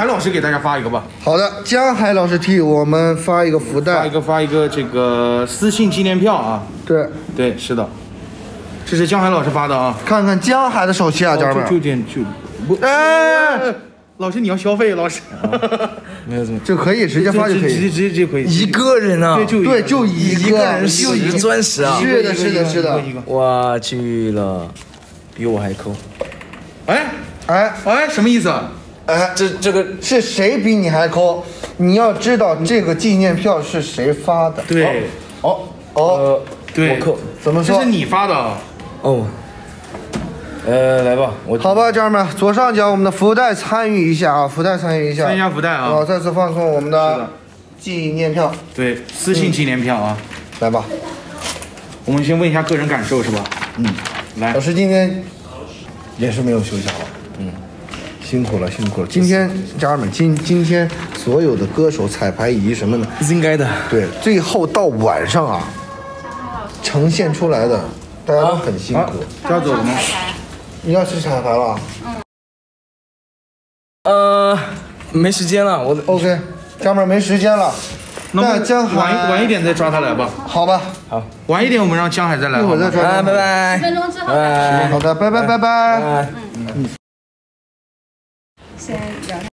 海老师给大家发一个吧。 好的，江海老师替我们发一个福袋， 发一个这个私信纪念票啊。对，是的，这是江海老师发的啊。 看看江海的手气啊，家人们。 老师你要消费，老师。 没有怎么， 这可以直接发就可以， 直接可以。 一个人啊？ 对，就一个人10个钻石啊！ 是的。 我去了，比我还抠。 哎， 什么意思？ 哎， 这个是谁比你还抠？你要知道这个纪念票是谁发的。 对。对， 我扣。 怎么说？ 这是你发的哦。来吧， 好吧，家人们，左上角我们的福袋参与一下啊，参与一下福袋啊！ 再次放送我们的纪念票， 对，私信纪念票啊， 来吧， 我们先问一下个人感受是吧？来， 老师今天也是没有休息好，辛苦了。今天家人们，今天所有的歌手彩排仪什么的， 应该的， 对，最后到晚上啊，呈现出来的，大家都很辛苦。 要走了吗？ 你要去彩排了？ 没时间了，我 OK， 家人们没时间了。那江海晚一点再抓他来吧。 好吧， 好， 晚一点我们让江海再来。 一会儿再抓。 拜拜。 10分钟之后。 好的，拜拜。 先聊。